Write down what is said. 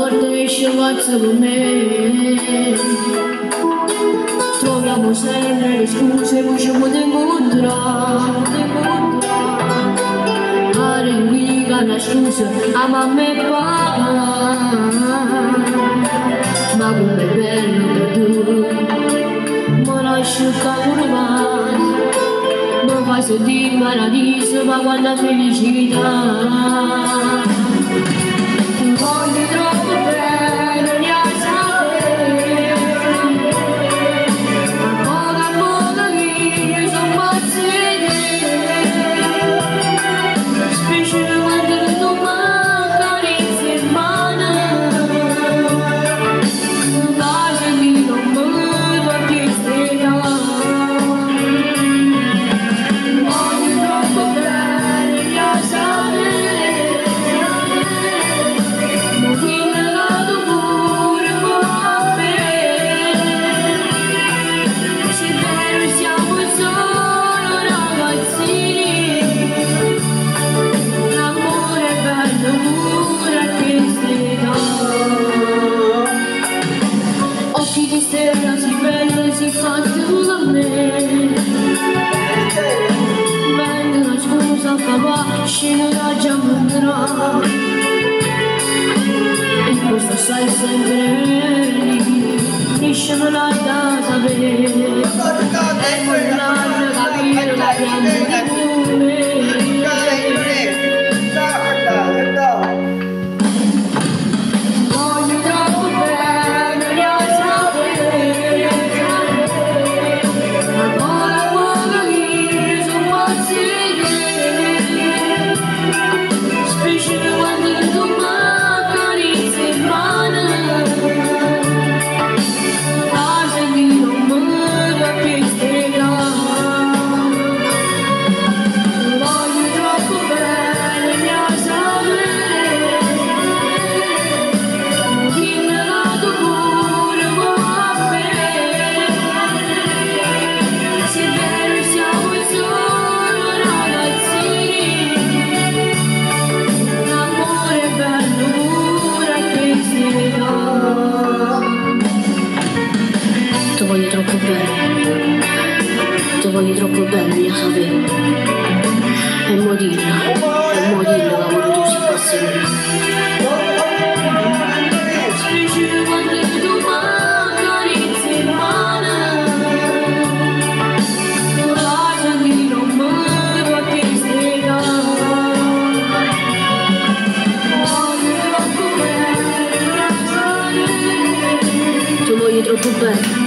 volte esce WhatsApp con me. Troviamo sempre le scuse, poi ci potremmo incontrare. Pare che mi dica una scusa a mamma e papà. Ma com'è bello per tu, mi lascio caurare. Mi fai sentire il paradiso, ma quanta felicità. Voglio troppo bene, ne sapere. Ma poca che sono pazzi di te. Specie quando tu mi accarezzi in mano. Pace che non mi fa più stare. Voglio troppo bene, ne sapere. Occhi di stella si prende, si fatto da me. Vengono scusa papà, scendo da già andrà. E questo sai sempre lì, finisce la da sapere. E non l'hanno capito la grande di me. Ti voglio troppo bene, ti voglio troppo bene, mia sapere. E mo dillo che pure tu si passa in me. Specie quando tu mi accarezzi in mano. Lascia che non mi fa più stare. Voglio troppo bene, ti voglio troppo bene.